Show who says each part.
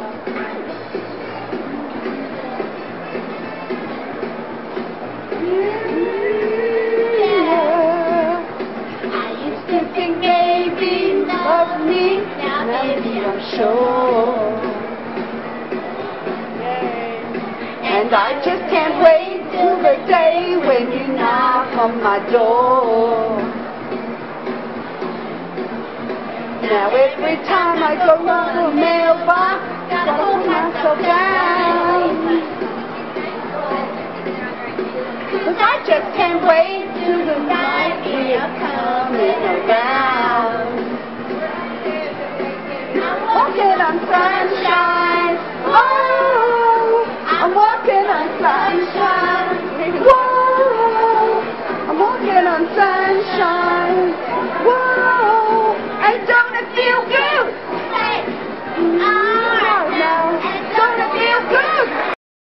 Speaker 1: Now baby, I'm sure. And I just can't wait till the day when you knock on my door. Now every time I go to the mailbox, I hold myself down, 'cause I just can't wait